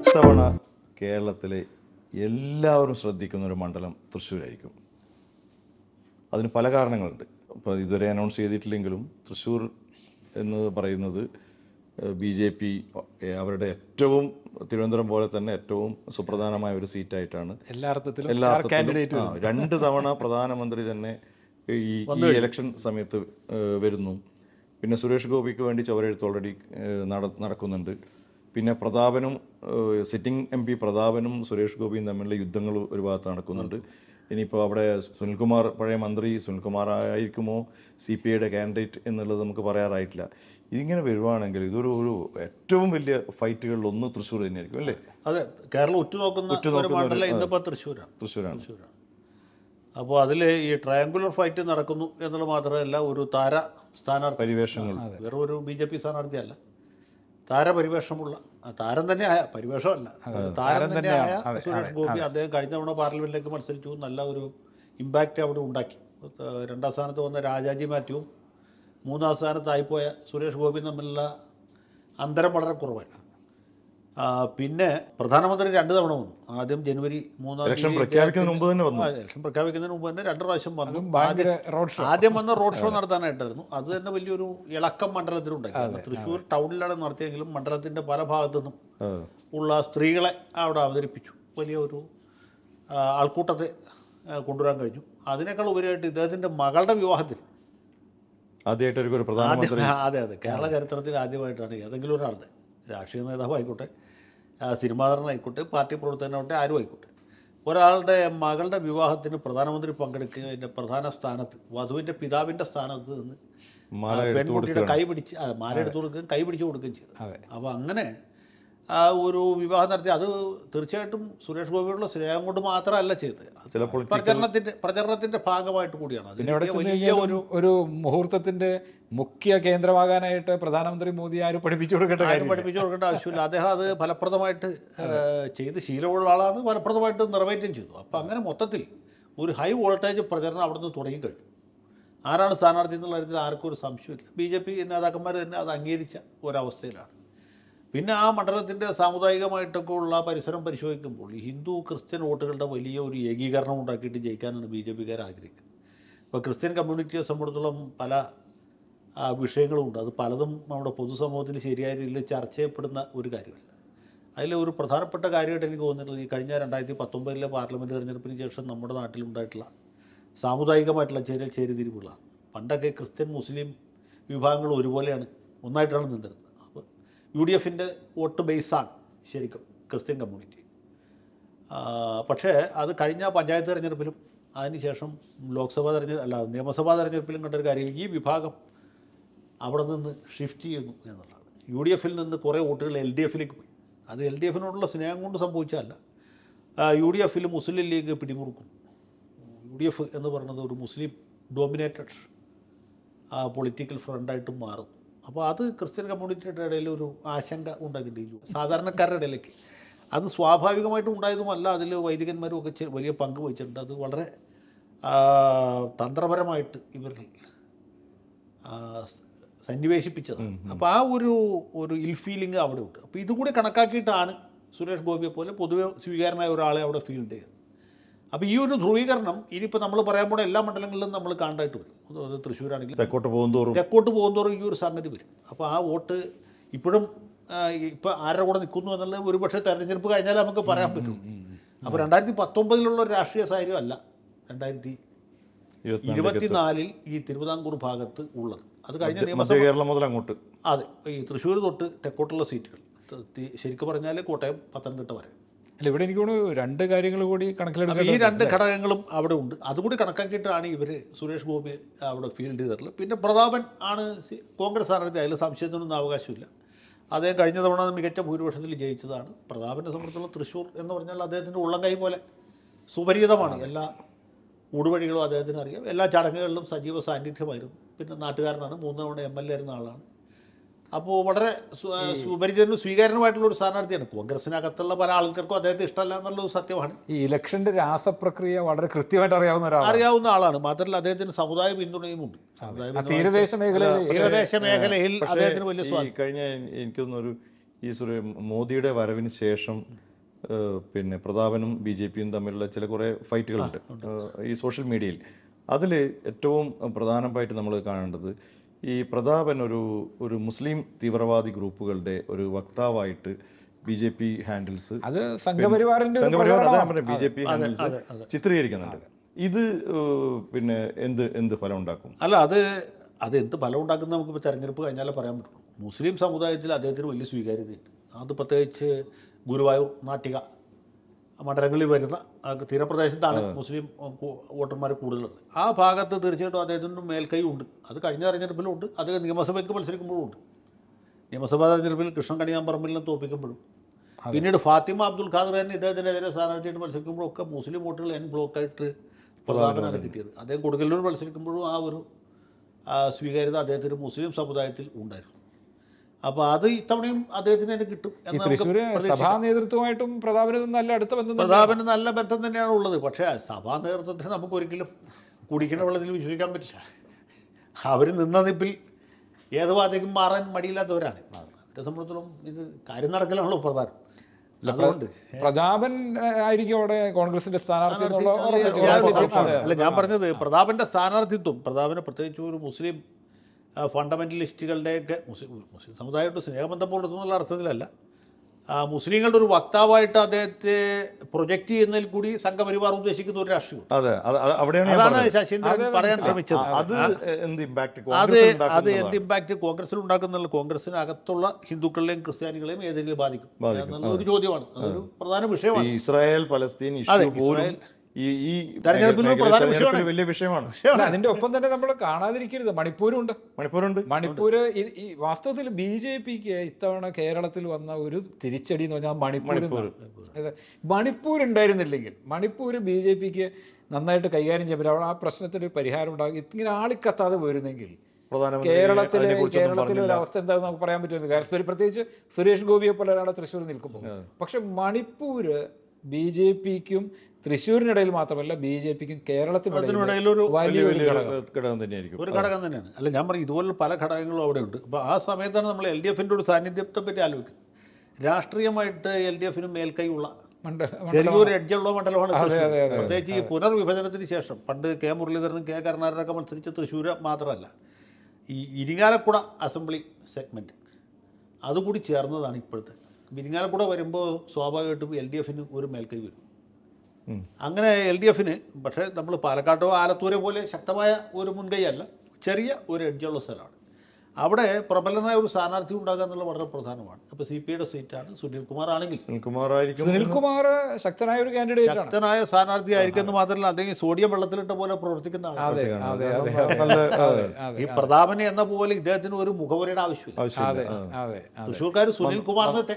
ഇത്തവണ കേരളത്തിലെ എല്ലാവരും ശ്രദ്ധിക്കുന്ന ഒരു മണ്ഡലം തൃശ്ശൂരായിരിക്കും. അതിന് പല കാരണങ്ങളുണ്ട്. ഇപ്പോൾ ഇതുവരെ അനൗൺസ് ചെയ്തിട്ടില്ലെങ്കിലും തൃശ്ശൂർ എന്ന് പറയുന്നത് BJP അവരുടെ ഏറ്റവും തിരുവനന്തപുരം പോലെ തന്നെ ഏറ്റവും സുപ്രധാനമായ ഒരു സീറ്റായിട്ടാണ് എല്ലാ അർത്ഥത്തിലും 2 തവണ പ്രധാനമന്ത്രി തന്നെ ഈ ഇലക്ഷൻ സമയത്ത് വരുന്നു. പിന്നെ സുരേഷ് ഗോപിക്ക് വേണ്ടി ചുവരെഴുത്ത് ഓൾറെഡി നടക്കുന്നുണ്ട്. പിന്നെ പ്രതാപനും സിറ്റിംഗ് MP പ്രതാപനും സുരേഷ് ഗോപിയും തമ്മിലുള്ള യുദ്ധങ്ങൾ ഒരു ഭാഗത്ത് നടക്കുന്നുണ്ട്. ഇനിയിപ്പോൾ അവിടെ സുനിൽകുമാർ, പഴയ മന്ത്രി സുനിൽകുമാർ ആയിരിക്കുമോ CPIയുടെ കാൻഡിഡേറ്റ് എന്നുള്ളത് നമുക്ക് പറയാറായിട്ടില്ല. ഇതിങ്ങനെ വരുവാണെങ്കിൽ ഇതൊരു ഏറ്റവും വലിയ ഫൈറ്റുകളിൽ ഒന്ന് തൃശ്ശൂർ തന്നെയായിരിക്കും അല്ലേ? അതെ, കേരളം ഉറ്റുനോക്കുന്ന ഇന്നിപ്പോൾ തൃശ്ശൂരാണ്. അപ്പോൾ അതിൽ ഈ ട്രയാങ്കുലർ ഫൈറ്റ് നടക്കുന്നു എന്നുള്ളത് മാത്രമല്ല, ഒരു താര സ്ഥാനാർത്ഥി പരിവേഷങ്ങൾ, വേറെ ഒരു BJP സ്ഥാനാർത്ഥിയല്ല, താരപരിവേഷമുള്ള താരം തന്നെ ആയ, പരിവേഷമല്ല, താരം തന്നെ ആയ സുരേഷ് ഗോപി. അദ്ദേഹം കഴിഞ്ഞ തവണ പാർലമെന്റിലേക്ക് മത്സരിച്ചു, നല്ല ഒരു ഇമ്പാക്റ്റ് അവിടെ ഉണ്ടാക്കി. 2ാം സ്ഥാനത്ത് വന്ന രാജാജി മാത്യുവും 3ാം സ്ഥാനത്തായിപ്പോയ സുരേഷ് ഗോപിയും തമ്മിലുള്ള അന്തരം വളരെ കുറവായി. പിന്നെ പ്രധാനമന്ത്രി 2 തവണ വന്നു. ആദ്യം ജനുവരി 3 ഇലക്ഷൻ പ്രഖ്യാപിക്കുന്നതിന് മുമ്പ് തന്നെ വന്നു. ഇലക്ഷൻ പ്രഖ്യാപിക്കുന്നതിന് മുമ്പ് തന്നെ 2 പ്രാവശ്യം വന്നു. ആദ്യം വന്ന് റോഡ് ഷോ നടത്താനായിട്ടായിരുന്നു. അത് തന്നെ വലിയൊരു ഇളക്കം മണ്ഡലത്തിലുണ്ടായി. തൃശ്ശൂർ ടൗണിലാണ് നടത്തിയെങ്കിലും മണ്ഡലത്തിൻ്റെ പല ഭാഗത്തു നിന്നും ഉള്ള സ്ത്രീകളെ അവിടെ അവതരിപ്പിച്ചു. വലിയ ഒരു ആൾക്കൂട്ടത്തെ കൊണ്ടുവരാൻ കഴിഞ്ഞു. അതിനേക്കാൾ ഉപരിയായിട്ട് ഇദ്ദേഹത്തിൻ്റെ മകളുടെ വിവാഹത്തിന് ആദ്യമായിട്ടൊരു പ്രധാനമന്ത്രി, അതെ, കേരള ചരിത്രത്തിൽ ആദ്യമായിട്ടാണ് ഏതെങ്കിലും ഒരാളുടെ, രാഷ്ട്രീയ നേതാവായിക്കോട്ടെ, സിനിമാ നടനായിക്കോട്ടെ, പാർട്ടി പ്രവർത്തകനാവട്ടെ, ആരും ആയിക്കോട്ടെ, ഒരാളുടെ മകളുടെ വിവാഹത്തിന് പ്രധാനമന്ത്രി പങ്കെടുക്കുന്നതിൻ്റെ പ്രധാന സ്ഥാനത്ത്, വധുവിൻ്റെ പിതാവിൻ്റെ സ്ഥാനത്ത് നിന്ന് പെൺകുട്ടിയുടെ കൈ പിടിച്ച് മാല എടുത്തു കൊടുക്കുകയും കൈ പിടിച്ചു കൊടുക്കുകയും ചെയ്തു. അപ്പോൾ അങ്ങനെ ഒരു വിവാഹം നടത്തി. അത് തീർച്ചയായിട്ടും സുരേഷ് ഗോപിയോടുള്ള സ്നേഹം കൊണ്ട് മാത്രമല്ല ചെയ്തത്, പ്രചരണത്തിന്റെ ഭാഗമായിട്ട് കൂടിയാണ്. ഒരു മുഹൂർത്തത്തിന്റെ മുഖ്യ കേന്ദ്രമാകാനായിട്ട് പ്രധാനമന്ത്രി മോദി ആരും പഠിപ്പിച്ചു കൊടുക്കേണ്ട ആവശ്യമില്ല. അദ്ദേഹം അത് ഫലപ്രദമായിട്ട് ചെയ്ത് ശീലമുള്ള ആളാണ്, ഫലപ്രദമായിട്ട് നിറവേറ്റുകയും ചെയ്തു. അപ്പം അങ്ങനെ മൊത്തത്തിൽ ഒരു ഹൈ വോൾട്ടേജ് പ്രചരണം അവിടെ നിന്ന് തുടങ്ങിക്കഴിഞ്ഞു. ആരാണ് സ്ഥാനാർത്ഥി എന്നുള്ള കാര്യത്തിൽ ആർക്കും ഒരു സംശയമില്ല. BJP നേതാക്കന്മാർ തന്നെ അത് അംഗീകരിച്ച ഒരവസ്ഥയിലാണ്. പിന്നെ ആ മണ്ഡലത്തിൻ്റെ സാമുദായികമായിട്ടൊക്കെ ഉള്ള പരിസരം പരിശോധിക്കുമ്പോൾ ഈ ഹിന്ദു ക്രിസ്ത്യൻ വോട്ടുകളുടെ വലിയ ഒരു ഏകീകരണം ഉണ്ടാക്കിയിട്ട് ജയിക്കാനാണ് BJPക്കാർ ആഗ്രഹിക്കുന്നത്. ഇപ്പോൾ ക്രിസ്ത്യൻ കമ്മ്യൂണിറ്റിയെ സംബന്ധിച്ചിടത്തോളം പല വിഷയങ്ങളുമുണ്ട്. അത് പലതും നമ്മുടെ പൊതുസമൂഹത്തിൽ ശരിയായ രീതിയിൽ ചർച്ച ചെയ്യപ്പെടുന്ന ഒരു കാര്യമല്ല. അതിൽ ഒരു പ്രധാനപ്പെട്ട കാര്യമായിട്ട് എനിക്ക് തോന്നിയിട്ടുള്ളത്, ഈ കഴിഞ്ഞ 2019 പാർലമെൻറ്റ് തെരഞ്ഞെടുപ്പിന് ശേഷം നമ്മുടെ നാട്ടിലുണ്ടായിട്ടുള്ള സാമുദായികമായിട്ടുള്ള ചെറിയ ചേരിതിരിവുകളാണ്. പണ്ടൊക്കെ ക്രിസ്ത്യൻ മുസ്ലിം വിഭാഗങ്ങൾ ഒരുപോലെയാണ്, ഒന്നായിട്ടാണ് നിന്നിരുന്നത്. അപ്പോൾ UDFൻ്റെ വോട്ട് ബേസാണ് ശരിക്കും ക്രിസ്ത്യൻ കമ്മ്യൂണിറ്റി. പക്ഷേ അത് കഴിഞ്ഞ പഞ്ചായത്ത് തെരഞ്ഞെടുപ്പിലും അതിനുശേഷം നിയമസഭാ തെരഞ്ഞെടുപ്പിലും കണ്ടൊരു കാര്യം, ഈ വിഭാഗം അവിടെ നിന്ന് ഷിഫ്റ്റ് ചെയ്യുന്നു എന്നുള്ളതാണ്. UDFൽ നിന്ന് കുറേ വോട്ടുകൾ LDFലേക്ക് പോയി. അത് LDFനോടുള്ള സ്നേഹം കൊണ്ട് സംഭവിച്ചതല്ല. UDFൽ മുസ്ലിം ലീഗ് പിടിമുറുക്കുന്നു. UDF എന്ന് പറയുന്നത് ഒരു മുസ്ലിം ഡോമിനേറ്റഡ് പൊളിറ്റിക്കൽ ഫ്രണ്ടായിട്ട് മാറുന്നു. അപ്പോൾ അത് ക്രിസ്ത്യൻ കമ്മ്യൂണിറ്റിയുടെ ഇടയിൽ ഒരു ആശങ്ക ഉണ്ടാക്കിയിട്ടില്ല, സാധാരണക്കാരുടെ ഇടയിലേക്ക്. അത് സ്വാഭാവികമായിട്ടും ഉണ്ടായതുമല്ല, അതിൽ വൈദികന്മാരും ഒക്കെ വലിയ പങ്ക് വഹിച്ചിട്ടുണ്ട്. അത് വളരെ തന്ത്രപരമായിട്ട് ഇവർ സന്നിവേശിപ്പിച്ചതാണ്. അപ്പോൾ ആ ഒരു ഇൽ ഫീലിംഗ് അവിടെ ഉണ്ട്. അപ്പോൾ ഇതുകൂടി കണക്കാക്കിയിട്ടാണ് സുരേഷ് ഗോപിയെ പോലെ പൊതുവെ സ്വീകാരനായ ഒരാളെ അവിടെ ഫീൽഡ് ചെയ്തത്. അപ്പോൾ ഈ ഒരു ധ്രുവീകരണം ഇനിയിപ്പോൾ നമ്മൾ പറയാൻ പോണ എല്ലാ മണ്ഡലങ്ങളിലും നമ്മൾ കാണാനായിട്ട് വരും. തൃശ്ശൂരാണെങ്കിൽ തെക്കോട്ട് പോകുന്തോറും ഈ ഒരു സംഗതി വരും. അപ്പോൾ ആ വോട്ട് ഇപ്പോഴും ഇപ്പോൾ ആരുടെ കൂടെ നിൽക്കുന്നു എന്നുള്ളത് ഒരുപക്ഷെ തെരഞ്ഞെടുപ്പ് കഴിഞ്ഞാൽ നമുക്ക് പറയാൻ പറ്റും. അപ്പോൾ 2019 ഒരു രാഷ്ട്രീയ സാഹചര്യം അല്ല 2024 ഈ തിരുവിതാംകൂർ ഭാഗത്ത് ഉള്ളത്. അത് കഴിഞ്ഞ കേരളം മുതൽ അങ്ങോട്ട്, അതെ, ഈ തൃശ്ശൂർ തൊട്ട് തെക്കോട്ടുള്ള സീറ്റുകൾ, ശരിക്കും പറഞ്ഞാൽ കോട്ടയം, പത്തനംതിട്ട വരെ. അല്ല, ഇവിടെ എനിക്ക് തോന്നുന്നു 2 കാര്യങ്ങൾ കൂടി കണക്കിലെടുക്കും. ഈ 2 ഘടകങ്ങളും അവിടെ ഉണ്ട്. അതുകൂടി കണക്കാക്കിയിട്ടാണ് ഇവർ സുരേഷ് ഗോപി അവിടെ ഫീൽഡ് ചെയ്തിട്ടുള്ളത്. പിന്നെ പ്രതാപൻ ആണ് കോൺഗ്രസ് സ്ഥാനാർത്ഥി, അതിൽ സംശയത്തിനൊന്നും അവകാശമില്ല. അദ്ദേഹം കഴിഞ്ഞ തവണ മികച്ച ഭൂരിപക്ഷത്തിൽ ജയിച്ചതാണ്. പ്രതാപനെ സംബന്ധിച്ചുള്ള തൃശ്ശൂർ എന്ന് പറഞ്ഞാൽ അദ്ദേഹത്തിൻ്റെ ഉള്ളംകൈ പോലെ സുപരിചിതമാണ്. എല്ലാ ഊടുവഴികളും അദ്ദേഹത്തിന് അറിയാം. എല്ലാ ചടങ്ങുകളിലും സജീവ സാന്നിധ്യമായിരുന്നു. പിന്നെ നാട്ടുകാരനാണ്, 3 തവണ MLA ആയിരുന്ന ആളാണ്. അപ്പോൾ വളരെ സുപരിചിതനും സ്വീകാര്യനുമായിട്ടുള്ള ഒരു സ്ഥാനാർത്ഥിയാണ്. കോൺഗ്രസിനകത്തുള്ള പല ആൾക്കാർക്കും അദ്ദേഹത്തെ ഇഷ്ടമല്ല എന്നുള്ളത് സത്യമാണ്. ഈ ഇലക്ഷൻ്റെ രാസപ്രക്രിയ വളരെ കൃത്യമായിട്ട് അറിയാവുന്ന ആളാണ്. മാത്രമല്ല അദ്ദേഹത്തിന് സമുദായ പിന്തുണയുമുണ്ട്. തീരദേശ മേഖലയിൽ അദ്ദേഹത്തിന് വലിയ കഴിഞ്ഞ എനിക്ക് തോന്നുന്നൊരു മോദിയുടെ വരവിന് ശേഷം പിന്നെ പ്രതാപനും BJPയും തമ്മിലുള്ള ചില കുറേ ഫൈറ്റുകളുണ്ട് ഈ സോഷ്യൽ മീഡിയയിൽ. അതിൽ ഏറ്റവും പ്രധാനമായിട്ട് നമ്മൾ കാണേണ്ടത് ഈ പ്രതാപൻ ഒരു മുസ്ലിം തീവ്രവാദി ഗ്രൂപ്പുകളുടെ ഒരു വക്താവായിട്ട് BJP ഹാൻഡിൽസ് അത് സംഘപരിവാറിന്റെ BJP ഹാൻഡിൽസ് ചിത്രീകരിക്കുന്നുണ്ട്. ഇത് പിന്നെ എന്ത് ഫലം ഉണ്ടാക്കും? അല്ല, അത് എന്ത് ഫലം ഉണ്ടാക്കുന്ന നമുക്കിപ്പോൾ തെരഞ്ഞെടുപ്പ് കഴിഞ്ഞാലേ പറയാൻ പറ്റുള്ളൂ. മുസ്ലിം സമുദായത്തിൽ അദ്ദേഹത്തിന് വലിയ സ്വീകാര്യതയുണ്ട്. അത് പ്രത്യേകിച്ച് ഗുരുവായൂർ, നാട്ടിക മണ്ഡലങ്ങളിൽ വരുന്ന തീരപ്രദേശത്താണ് മുസ്ലിം വോട്ടർമാർ കൂടുതലുള്ളത്. ആ ഭാഗത്ത് തീർച്ചയായിട്ടും അദ്ദേഹത്തിൻ്റെ മേൽക്കൈ ഉണ്ട്. അത് കഴിഞ്ഞ തെരഞ്ഞെടുപ്പിലും ഉണ്ട്, അത് നിയമസഭയ്ക്ക് മത്സരിക്കുമ്പോഴും ഉണ്ട്. നിയമസഭാ തെരഞ്ഞെടുപ്പിൽ കൃഷ്ണൻ കണിയാമ്പറമ്പിലിനെ തോൽപ്പിക്കുമ്പോഴും പിന്നീട് ഫാത്തിമ അബ്ദുൽ ഖാദർ തന്നെ ഇദ്ദേഹത്തിനെതിരെ സ്ഥാനാർത്ഥിയായിട്ട് മത്സരിക്കുമ്പോഴൊക്കെ മുസ്ലിം വോട്ടുകൾ ബ്ലോക്കായിട്ട് പ്രതാപനാണ് കിട്ടിയത്. അദ്ദേഹം കൊടുക്കലൂർ മത്സരിക്കുമ്പോഴും ആ ഒരു സ്വീകാര്യത അദ്ദേഹത്തിന് മുസ്ലിം സമുദായത്തിൽ ഉണ്ടായിരുന്നു. അപ്പോൾ അത് ഇത്തവണയും അദ്ദേഹത്തിന് തന്നെ കിട്ടും. തൃശ്ശൂര് സഭാ നേതൃത്വമായിട്ടും പ്രതാപന് നല്ല അടുത്ത ബന്ധം, പ്രതാപന് നല്ല ബന്ധം തന്നെയാണ് ഉള്ളത്. പക്ഷേ സഭാ നേതൃത്വത്തെ നമുക്ക് ഒരിക്കലും കുടിക്കുന്ന വെള്ളത്തിൽ വിശ്വസിക്കാൻ പറ്റില്ല. അവർ നിന്ന നിപ്പിൽ ഏത് വാതകം മാറാൻ മടിയില്ലാത്തവരാണ്. അവരെ സംബന്ധിച്ചിടത്തോളം ഇത് കാര്യം നടക്കലാണല്ലോ പ്രധാനം. അതുകൊണ്ട് പ്രതാപൻ ആയിരിക്കും അവിടെ കോൺഗ്രസിന്റെ സ്ഥാനാർത്ഥി. അല്ല, ഞാൻ പറഞ്ഞത് പ്രതാപന്റെ സ്ഥാനാർത്ഥിത്വം, പ്രതാപന് പ്രത്യേകിച്ച് ഒരു മുസ്ലിം ഫണ്ടമെന്റലിസ്റ്റുകളുടെയൊക്കെ മുസ്ലിം സമുദായമായിട്ട് സ്നേഹബന്ധം പുലർത്തുന്നുള്ള അർത്ഥത്തിലല്ല, മുസ്ലിങ്ങളുടെ ഒരു വക്താവായിട്ട് അദ്ദേഹത്തെ പ്രൊജക്റ്റ് ചെയ്യുന്നതിൽ കൂടി സംഘപരിവാർ ഉദ്ദേശിക്കുന്ന ഒരു രാഷ്ട്രീയം. അതാണ് ശശീന്ദ്രൻ പറയാൻ ശ്രമിച്ചത്. അത് എന്ത് ഇമ്പാക്ട് കോൺഗ്രസിൽ ഉണ്ടാക്കുന്നുള്ള, കോൺഗ്രസിനകത്തുള്ള ഹിന്ദുക്കളെയും ക്രിസ്ത്യാനികളെയും ഏതെങ്കിലും ബാധിക്കും എന്നുള്ള ഒരു ചോദ്യമാണ്. അതൊരു പ്രധാന വിഷയമാണ്. ഇസ്രായേൽ പലസ്തീൻ ഇഷ്യൂ പോലും ഈ തെരഞ്ഞെടുപ്പിൽ വലിയ വിഷയമാണ്. അതിന്റെ ഒപ്പം തന്നെ നമ്മൾ കാണാതിരിക്കരുത്, മണിപ്പൂരുണ്ട്. മണിപ്പൂര് ഈ വാസ്തവത്തിൽ BJPക്ക് ഇത്തവണ കേരളത്തിൽ വന്ന ഒരു തിരിച്ചടി എന്ന് പറഞ്ഞാൽ മണിപ്പൂർ ഉണ്ടായിരുന്നില്ലെങ്കിൽ, മണിപ്പൂർ BJPക്ക് നന്നായിട്ട് കൈകാര്യം ചെയ്യാൻ അവിടെ ആ പ്രശ്നത്തിന് ഒരു പരിഹാരം ഉണ്ടാകും. ഇങ്ങനെ ആളിക്കത്താതെ പോയിരുന്നെങ്കിൽ കേരളത്തിലെ ഒരു അവസ്ഥ എന്താണെന്ന് നമുക്ക് പറയാൻ പറ്റുന്നത്. കാരണം പ്രത്യേകിച്ച് സുരേഷ് ഗോപിയെ പോലെ ഒരാളെ തൃശ്ശൂർ നിൽക്കുമ്പോൾ. പക്ഷെ മണിപ്പൂര് BJPക്കും തൃശ്ശൂരിനിടയിൽ മാത്രമല്ല BJPക്കും കേരളത്തിനിടയിൽ ഒരു വലിയൊരു ഘടകം തന്നെയാണ്. അല്ല, ഞാൻ പറയും ഇതുപോലുള്ള പല ഘടകങ്ങളും അവിടെ ഉണ്ട്. അപ്പോൾ ആ സമയത്താണ് നമ്മൾ LDFന്റെ ഒരു സാന്നിധ്യത്തെ പറ്റി ആലോചിക്കുന്നത്. രാഷ്ട്രീയമായിട്ട് LDFന് മേൽക്കൈയുള്ള ചെറിയൊരു എഡ്ജുള്ള മണ്ഡലമാണ്. പ്രത്യേകിച്ച് ഈ പുനർവിഭജനത്തിന് ശേഷം പണ്ട് K മുരളീധരനും K കരുണാകരനൊക്കെ മത്സരിച്ച തൃശ്ശൂർ മാത്രമല്ല, ഈ ഇരിങ്ങാലക്കുട അസംബ്ലി സെഗ്മെൻറ്റ് അതുകൂടി ചേർന്നതാണ് ഇപ്പോഴത്തെ. ഇരിങ്ങാലക്കുട വരുമ്പോൾ സ്വാഭാവികമായിട്ടും LDFന് ഒരു മേൽക്കൈ വരും. അങ്ങനെ LDFന്, പക്ഷേ നമ്മൾ പാലക്കാട്ടോ ആലത്തൂരെ പോലെ ശക്തമായ ഒരു മുൻകൈയല്ല, ചെറിയ ഒരു എഡ്ജുള്ള സ്ഥലമാണ്. അവിടെ പ്രബലനായ ഒരു സ്ഥാനാർത്ഥി ഉണ്ടാകുക എന്നുള്ളത് വളരെ പ്രധാനമാണ്. അപ്പോൾ CPയുടെ സീറ്റാണ്. സുനിൽകുമാർ ആണെങ്കിൽ സുനിൽകുമാർ ശക്തനായ ഒരു കാൻഡിഡേറ്റ്, ശക്തനായ സ്ഥാനാർത്ഥി ആയിരിക്കുന്നു. മാത്രമല്ല അദ്ദേഹം സോഡിയം വെള്ളത്തിലിട്ട പോലെ പ്രവർത്തിക്കുന്ന ആളാണ്. ഈ പ്രതാപനെ എന്ന പോലെ ഇദ്ദേഹത്തിന് ഒരു മുഖവരയുടെ ആവശ്യമില്ല. തൃശ്ശൂർക്കാർ സുനിൽകുമാറിന്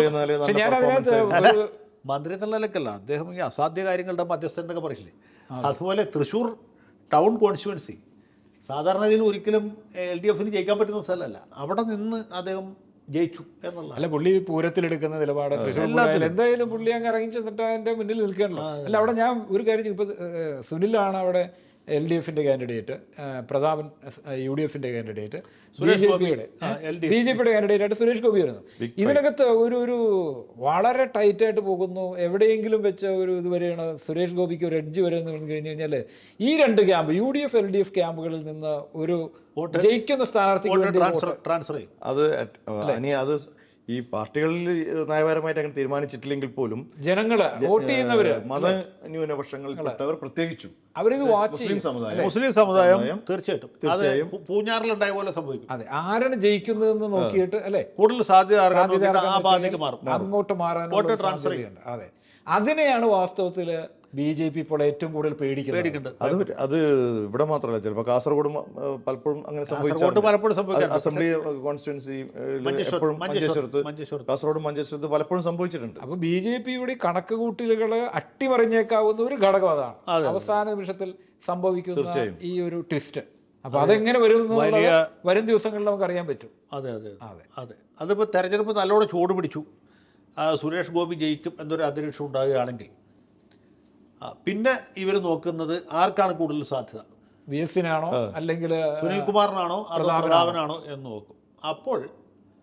മന്ത്രി എന്നുള്ളതിലേക്കല്ല, അദ്ദേഹം ഈ അസാധ്യ കാര്യങ്ങളുടെ മധ്യസ്ഥൻ എന്നൊക്കെ പറയില്ലേ, അതുപോലെ തൃശ്ശൂർ ടൗൺ കോൺസ്റ്റിറ്റ്യുവൻസി സാധാരണ ഇതിൽ ഒരിക്കലും LDFന് ജയിക്കാൻ പറ്റുന്ന സ്ഥലമല്ല. അവിടെ നിന്ന് അദ്ദേഹം ജയിച്ചു എന്നുള്ള. അല്ല, പുള്ളി പൂരത്തിലെടുക്കുന്ന നിലപാട് എന്തായാലും പുള്ളി അങ്ങ് ഇറങ്ങി ചെന്നിട്ട് അതിന്റെ മുന്നിൽ നിൽക്കണല്ലോ. അല്ല, അവിടെ ഞാൻ ഒരു കാര്യം, ഇപ്പൊ സുനിലാണ് അവിടെ LDFന്റെ കാൻഡിഡേറ്റ്, പ്രതാപൻ UDFന്റെ കാൻഡിഡേറ്റ്, BJPയുടെ കാൻഡിഡേറ്റായിട്ട് സുരേഷ് ഗോപി വരുന്നു. ഇതിനകത്ത് ഒരു വളരെ ടൈറ്റായിട്ട് പോകുന്നു. എവിടെയെങ്കിലും വെച്ച ഒരു ഇതുവരെയാണ് സുരേഷ് ഗോപിക്ക് ഒരു എഡ്ജ് വരെ എന്ന് പറഞ്ഞു കഴിഞ്ഞു കഴിഞ്ഞാൽ ഈ രണ്ട് ക്യാമ്പ് UDF LDF ക്യാമ്പുകളിൽ നിന്ന് ഒരു ജയിക്കുന്ന സ്ഥാനാർത്ഥിക്ക് ട്രാൻസ്ഫർ ചെയ്യും. അത് ഈ പാർട്ടികളിൽ നയപരമായിട്ട് അങ്ങനെ തീരുമാനിച്ചിട്ടില്ലെങ്കിൽ പോലും ജനങ്ങള് വോട്ട് ചെയ്യുന്നവര്, മതന്യൂനപക്ഷങ്ങളിൽപ്പെട്ടവർ പ്രത്യേകിച്ചും അവരിത് വാച്ച് മുസ്ലിം സമുദായം തീർച്ചയായും പൂഞ്ഞാറിലുണ്ടായ പോലെ സംഭവിക്കും. അതെ, ആരാണ് ജയിക്കുന്നതെന്ന് നോക്കിയിട്ട് അല്ലെ കൂടുതൽ സാധ്യത അങ്ങോട്ട് മാറാൻ ട്രാൻസ്ഫർ ചെയ്യുന്നുണ്ട്. അതെ, അതിനെയാണ് വാസ്തവത്തില് BJP ഇപ്പോൾ ഏറ്റവും കൂടുതൽ പേടിക്കുന്നത്. അത് ഇവിടെ മാത്രമല്ല, ചിലപ്പോൾ കാസർഗോഡ് പലപ്പോഴും അങ്ങനെ സംഭവിച്ചു. അസംബ്ലി കോൺസ്റ്റിറ്റ്യുവൻസി കാസർഗോഡ് മഞ്ചേശ്വരത്ത് പലപ്പോഴും സംഭവിച്ചിട്ടുണ്ട്. അപ്പൊ BJPയുടെ കണക്ക് കൂട്ടലുകള് അട്ടിമറിഞ്ഞേക്കാവുന്ന ഒരു ഘടകം അതാണ് അവസാന നിമിഷത്തിൽ സംഭവിക്കുന്ന ഈ ഒരു ട്വിസ്റ്റ്. അപ്പൊ അതെങ്ങനെ വരും വരും ദിവസങ്ങളിൽ നമുക്ക് അറിയാൻ പറ്റും. അതെ അതെ അതെ അതെ അതിപ്പോൾ തെരഞ്ഞെടുപ്പ് നല്ലോണം ചൂട് പിടിച്ചു. സുരേഷ് ഗോപി ജയിക്കും എന്നൊരു അന്തരീക്ഷം ഉണ്ടാകുകയാണെങ്കിൽ പിന്നെ ഇവർ നോക്കുന്നത് ആർക്കാണ് കൂടുതൽ സാധ്യത, VS-നാണോ അല്ലെങ്കിൽ സുനിൽകുമാറിനാണോ അതോ പ്രതാപനാണോ എന്ന് നോക്കും. അപ്പോൾ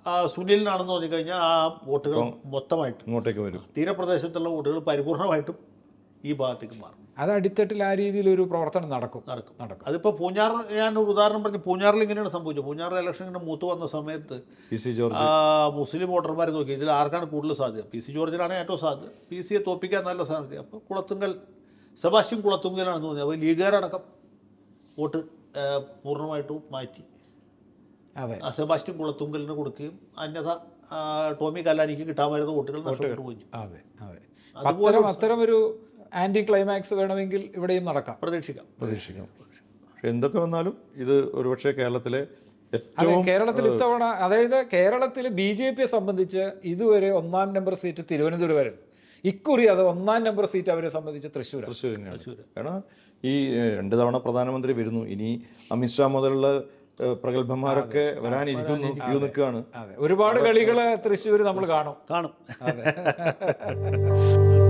സുനിലിനാണെന്ന് തോന്നിക്കഴിഞ്ഞാൽ ആ വോട്ടുകൾ മൊത്തമായിട്ട് ഇങ്ങോട്ടേക്ക് വരും. തീരപ്രദേശത്തുള്ള വോട്ടുകൾ പരിപൂർണമായിട്ടും ഈ ഭാഗത്തേക്ക് മാറും. അത് അടിത്തട്ടിൽ ആ രീതിയിലൊരു പ്രവർത്തനം നടക്കും. അതിപ്പോൾ പൂഞ്ഞാർ, ഞാൻ ഒരു ഉദാഹരണം പറഞ്ഞു, പൂഞ്ഞാറിൽ ഇങ്ങനെയാണ് സംഭവിച്ചത്. പൂഞ്ഞാറിൽ ഇലക്ഷൻ ഇങ്ങനെ മൂത്ത് വന്ന സമയത്ത് PC ജോർജ് മുസ്ലിം വോട്ടർമാരെ നോക്കി ഇതിൽ ആർക്കാണ് കൂടുതൽ സാധ്യത. PC ജോർജിനാണ് ഏറ്റവും സാധ്യത. PC തോൽപ്പിക്കാൻ നല്ല സാധ്യത. അപ്പോൾ കുളത്തുങ്കൽ, സെബാസ്റ്റ്യൻ കുളത്തുങ്കലാണെന്ന് തോന്നിയത്. അപ്പോൾ ലീഗുകാരടക്കം വോട്ട് പൂർണ്ണമായിട്ടും മാറ്റി സെബാസ്റ്റ്യൻ കുളത്തുങ്കലിന് കൊടുക്കുകയും അന്യഥ ടോമി കല്ലാനിക്ക് കിട്ടാമായിരുന്ന വോട്ടുകൾ നഷ്ടപ്പെട്ടു പോയി. അത്തരം ഒരു ആന്റി ക്ലൈമാക്സ് വേണമെങ്കിൽ ഇവിടെയും നടക്കാം, പ്രതീക്ഷിക്കാം. പക്ഷെ എന്തൊക്കെ വന്നാലും ഇത് ഒരുപക്ഷെ കേരളത്തിലെ കേരളത്തിൽ ഇത്തവണ, അതായത് കേരളത്തിൽ BJPയെ സംബന്ധിച്ച് ഇതുവരെ 1-ാം നമ്പർ സീറ്റ് തിരുവനന്തപുരമായിരുന്നു. ഇക്കുറി അത് 1-ാം നമ്പർ സീറ്റ് അവരെ സംബന്ധിച്ച് തൃശ്ശൂർ തന്നെയാണ്. കാരണം ഈ 2 തവണ പ്രധാനമന്ത്രി വരുന്നു, ഇനി അമിത്ഷാ മുതലുള്ള പ്രഗത്ഭന്മാരൊക്കെ വരാനിരിക്കുന്നു, നിൽക്കുകയാണ്. ഒരുപാട് കളികൾ തൃശ്ശൂർ നമ്മൾ കാണും.